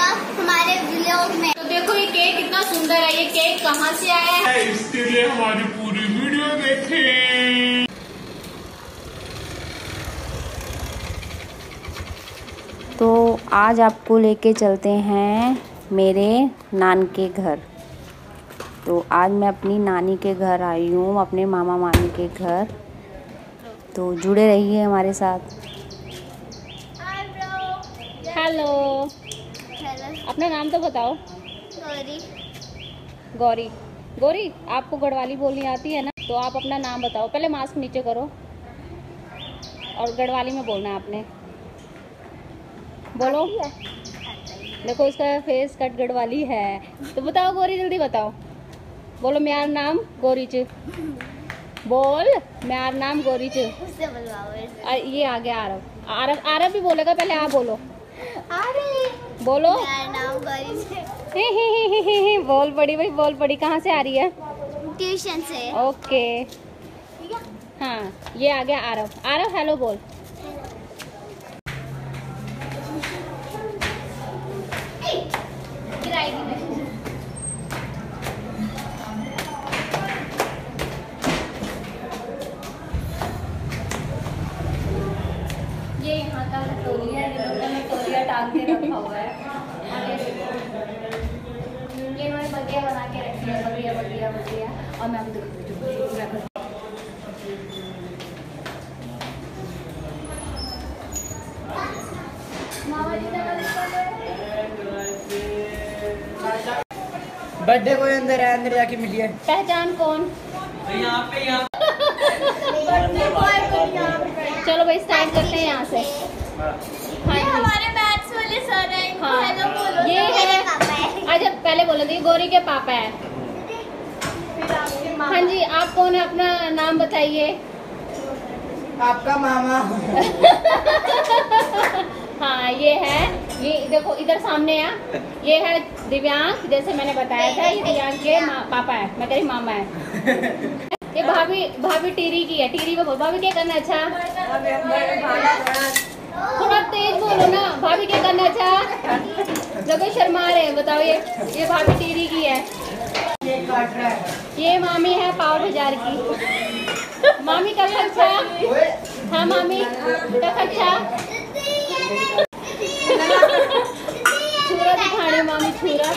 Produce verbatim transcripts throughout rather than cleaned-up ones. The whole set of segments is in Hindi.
जाएगा हमारे व्लॉग में। तो देखो ये केक कितना सुंदर है। ये केक कहाँ से आया है, इसके लिए हमारी पूरी वीडियो देखें। तो आज आपको लेके चलते हैं मेरे नान के घर। तो आज मैं अपनी नानी के घर आई हूँ, अपने मामा मामी के घर। तो जुड़े रहिए हमारे साथ। हेलो, अपना नाम तो बताओ। गौरी। गौरी। गौरी, आपको गढ़वाली बोलनी आती है ना, तो आप अपना नाम बताओ। पहले मास्क नीचे करो और गढ़वाली में बोलना है आपने। बोलो। देखो इसका फेस कट गढ़वाली है। तो बताओ गौरी, जल्दी बताओ। बोलो मेरा नाम गौरी च। बोल मेरा नाम गौरी च। उससे बुलवाओ। ये आ गया आरव। आरव आरव भी बोलेगा, पहले आप बोलो। अरे बोलो। मेरा नाम गौरी च। हे हे हे हे हे हे। बोल पड़ी भाई, बोल पड़ी। कहाँ से आ रही है? ट्यूशन से। ओके। हाँ, ये आ गया आरव। आरव हेलो बोल। ये यहाँ का तौलिया, ये लोगों ने तौलिया टांग के रखा हुआ है। ये इन्होंने बगिया बना के रखी है, बगिया बगिया बगिया। और मैं अभी देखो बर्थडे कोई अंदर है, अंदर जाके मिलिए। पहचान कौन? तो यहाँ पे यहाँ चलो भाई स्टार्ट करते हैं यहाँ से। हाँ ये हमारे मैथ्स वाले सर हैं, इनको हाँ, हेलो बोलो। ये मेरे है। पापा है। अच्छा पहले बोलो तो ये गौरी के पापा है। हाँ जी, आप कौन है, अपना नाम बताइए। आपका मामा। हाँ ये है, ये देखो इधर सामने है, ये है दिव्यांग। जैसे मैंने बताया था, ये दिव्यांग के पापा है, मैं कह रही मामा है। ये भाभी भाभी टीरी की है। टीरी में बोल भाभी क्या करना अच्छा। थोड़ा तेज बोलो ना। भाभी क्या करना अच्छा। जब शर्मा रहे हैं, बताओ। ये ये भाभी टीरी की है। ये मामी है पाव हजार की। मामी का अच्छा। हाँ मामी का अच्छा। छुरा दिखाने मामी, छुरा।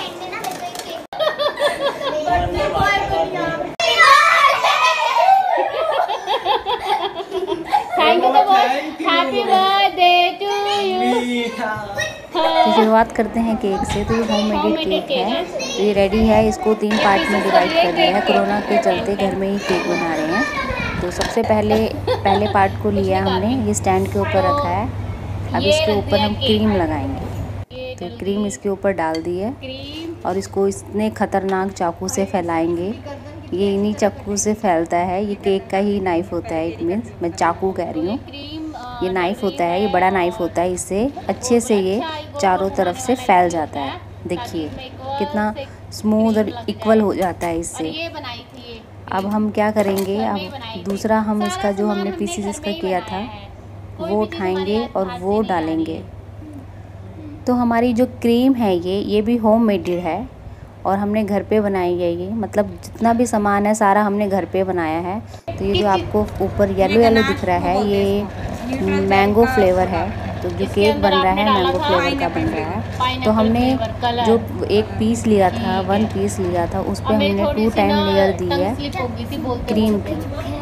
थैंक यू तो बोल। Happy birthday to you. तो शुरुआत करते हैं केक से। तो ये होम मेड केक है। तो ये रेडी है। इसको तीन पार्ट में डिवाइड कर रहे हैं। कोरोना के चलते घर में ही केक बना रहे हैं। तो सबसे पहले पहले पार्ट को लिया हमने, ये स्टैंड के ऊपर रखा है। अब इसके ऊपर हम क्रीम लगाएंगे। तो क्रीम इसके ऊपर डाल दी है और इसको इतने खतरनाक चाकू से फैलाएंगे। ये इन्हीं चाकू से फैलता है। ये केक का ही नाइफ होता है। इट मीन्स मैं चाकू कह रही हूँ, ये नाइफ होता है, ये बड़ा नाइफ होता है। इससे अच्छे से ये चारों तरफ से फैल जाता है। देखिए कितना स्मूथ और इक्वल हो जाता है इससे। अब हम क्या करेंगे, अब दूसरा हम इसका जो हमने पीसीस इसका किया था वो उठाएंगे और वो डालेंगे। तो हमारी जो क्रीम है ये ये भी होम मेड है और हमने घर पे बनाई है। ये मतलब जितना भी सामान है सारा हमने घर पे बनाया है। तो ये जो आपको ऊपर येलो येलो दिख रहा है, ये मैंगो फ्लेवर है। तो जो केक बन रहा है मैंगो फ्लेवर का बन रहा है। तो हमने जो एक पीस लिया था, वन पीस लिया था, उस पर हमने टू टाइम लेयर दी है क्रीम की।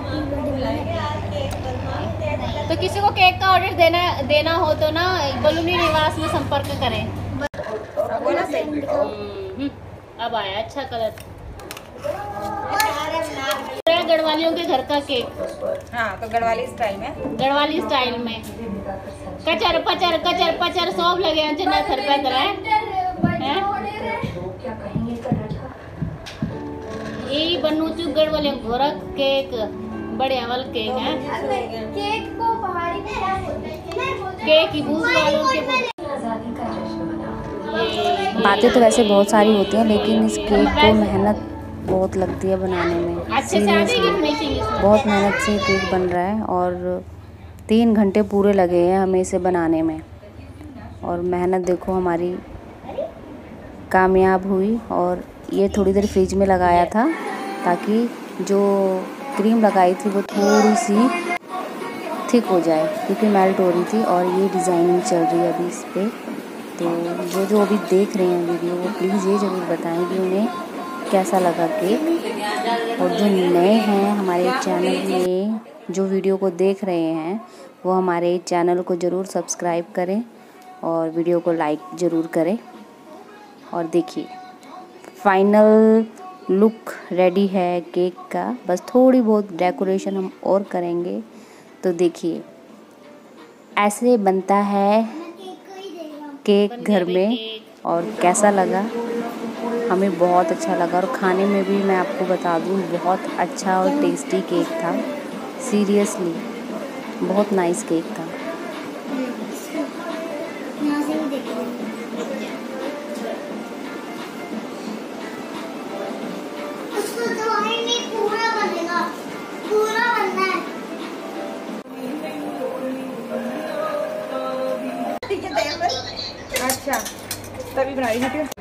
तो किसी को केक का ऑर्डर देना देना हो तो ना बलूनी निवास में संपर्क करें। अब आया अच्छा कलर। गढ़वालियों के घर का केक। हाँ, तो गढ़वाली स्टाइल में गढ़वाली स्टाइल में कचर पचर कचर पचर सब लगे हैं जना सर पे तरह है। ये बनू चु गढ़वाली घोरा केक बढ़िया वाला केक है। केक को पहाड़ी में क्या बोलते हैं? केक की भूख वालों के बातें तो वैसे बहुत सारी होती हैं, लेकिन इस केक को मेहनत बहुत लगती है बनाने में। सीरियसली बहुत मेहनत से केक बन रहा है और तीन घंटे पूरे लगे हैं हमें इसे बनाने में। और मेहनत देखो हमारी कामयाब हुई और ये थोड़ी देर फ्रिज में लगाया था ताकि जो क्रीम लगाई थी वो थोड़ी सी थिक हो जाए क्योंकि मेल्ट हो रही थी और ये डिज़ाइनिंग चल रही है अभी इस पर। तो वो जो अभी देख रहे हैं वीडियो वो प्लीज़ ये ज़रूर बताएं कि उन्हें कैसा लगा केक। और जो नए हैं हमारे चैनल में जो वीडियो को देख रहे हैं वो हमारे चैनल को ज़रूर सब्सक्राइब करें और वीडियो को लाइक ज़रूर करें। और देखिए फाइनल लुक रेडी है केक का, बस थोड़ी बहुत डेकोरेशन हम और करेंगे। तो देखिए ऐसे बनता है केक घर में और कैसा लगा, हमें बहुत अच्छा लगा। और खाने में भी मैं आपको बता दूं बहुत अच्छा और टेस्टी केक था, सीरियसली बहुत नाइस केक था। अच्छा तभी बना रही थी।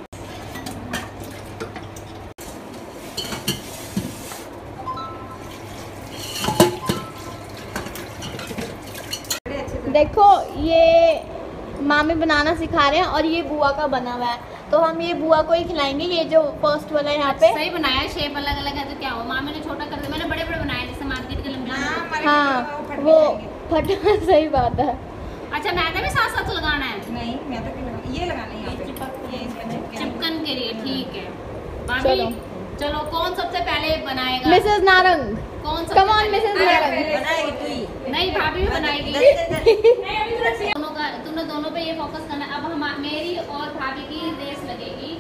देखो ये मामी बनाना सिखा रहे हैं और ये बुआ का बना हुआ है, तो हम ये बुआ को ही खिलाएंगे। ये जो फर्स्ट वाला है यहाँ पे सही बनाया, शेप अलग अलग है तो क्या हुआ, मामी ने छोटा कर दिया, मैंने बड़े बड़े बनाए जैसे मार्केट के लंबे। हाँ वो फट सही बात है। अच्छा मैदा भी साथ साथ लगाना है? नहीं मैं तो लगा, ये लगाना है यहाँ पे, ये इसमें चिपकन के लिए, ठीक है। मामी चलो चलो कौन सबसे पहले बनाएगा? मिसेस नारंग, कौन सबसे कम ऑन पहले? मिसेस नारंग। बनाएगी तू ही। नहीं भाभी भी बनाएगी। दोनों का तुमने दोनों पे ये फोकस करना है। अब हम मेरी और भाभी की रेस लगेगी।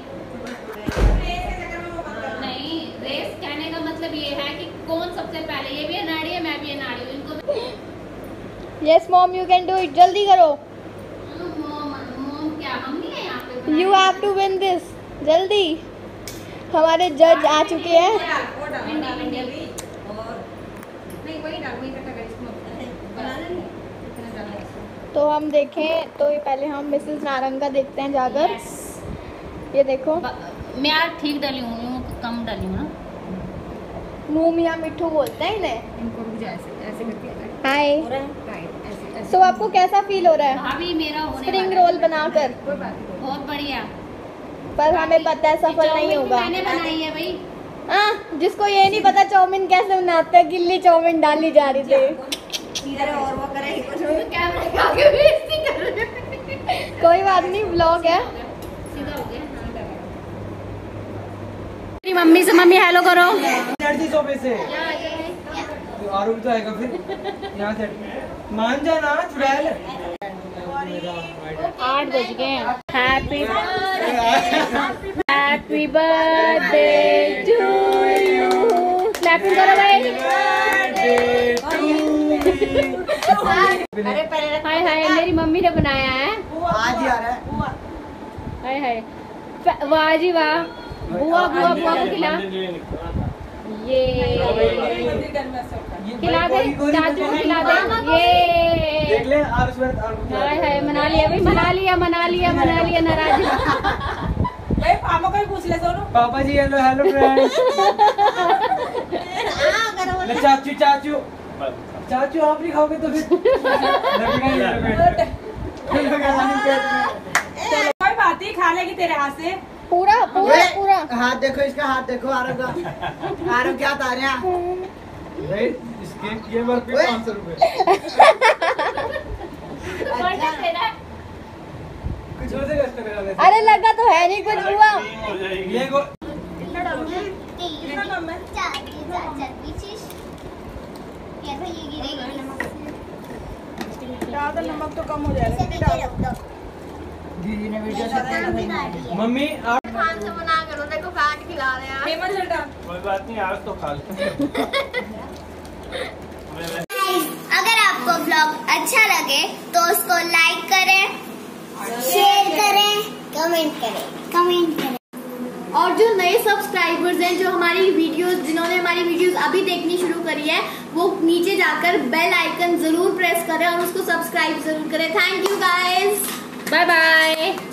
नहीं रेस कहने का मतलब ये है कि कौन सबसे पहले, ये भी अनाड़ी है मैं भी अनाड़ी हूँ, इनको yes mom you can do it, जल्दी करो। मोम मोम क्या हम नहीं है यहाँ पे? You have to win this, जल्दी। हमारे जज आ चुके हैं। वो डाल, वो डालेंगे अभी और नहीं वही डाल, वही कटा कर इसमें बना लेंगे इतना डालना है इसमें। तो हम देखें तो ये पहले हम मिसेस नारंग का देखते हैं जाकर। ये देखो मैं यार ठीक डाली हूँ, यूँ कम डाली हूँ ना। मुँह मियाँ मिट्ठू बोलते हैं इन्हें। इनको रुक जाए ऐसे ऐसे करके हाय, राइट ऐसे ऐसे। तो आपको कैसा फील हो रहा है भाभी मेरा होने स्प्रिंग वाला है। रोल बनाकर? कोई बात नहीं। बहुत बढ़िया। पर हमें पता है सफल नहीं चाउमीन भी होगा। मैंने बनाई है भाई। हाँ, जिसको ये नहीं पता चाउमीन कैसे बनाते हैं, गिल्ली चाउमीन डाली जा रही थी। इधर और वो करेगी कुछ तो कैमरे के आगे भी ऐसे कर रहे हैं। कोई बात नहीं, व्लॉग है। सीधा हो गया। मेरी मम्मी से मम्मी हेलो करो। सोफे से आरू भी तो आएगा फिर यहाँ से मान जाना चुड़ैल। आठ बज गए हैं। Happy happy birthday to you. Clapping करो भाई। अरे पहले हाय हाय मेरी मम्मी ने बनाया है। आज ही आ रहा है। हाय हाय वाह जी वाह। बुआ बुआ बुआ को खिला। ये खिला दे, चाचू को खिला दे। ये देख ले आरुष में आरुष हाय हाय मना लिया भाई, मना लिया मना लिया मना लिया नाराज। भाई पापा को भी पूछ ले सोनू। पापा जी हेलो हेलो फ्रेंड्स। चाचू चाचू चाचू आप नहीं खाओगे तो फिर लगेगा ये कोई बात नहीं, खा लेगी तेरे हाथ से। पूरा पूरा पूरा हाथ देखो, इसका हाथ देखो आरव का। आरव क्या था रहा भाई इसके ये वर्क पे पाँच सौ रुपए। कुछ हो जाएगा इसका मेरा वैसे। अरे लगा तो है नहीं कुछ हुआ। ये को ज्यादा नमक तो कम हो जाएगा। दीदी ने वीडियो से मम्मी आप खान से मना करो, देखो काट खिला रहे हैं। फेमस है डाल। कोई बात नहीं, आज तो खा ले। अगर आपको व्लॉग अच्छा लगे तो उसको लाइक करें, शेयर करें, कमेंट करें कमेंट करें और जो नए सब्सक्राइबर्स हैं, जो हमारी वीडियोस जिन्होंने हमारी वीडियोस अभी देखनी शुरू करी है, वो नीचे जाकर बेल आइकन जरूर प्रेस करें और उसको सब्सक्राइब जरूर करें। Thank you guys, bye bye.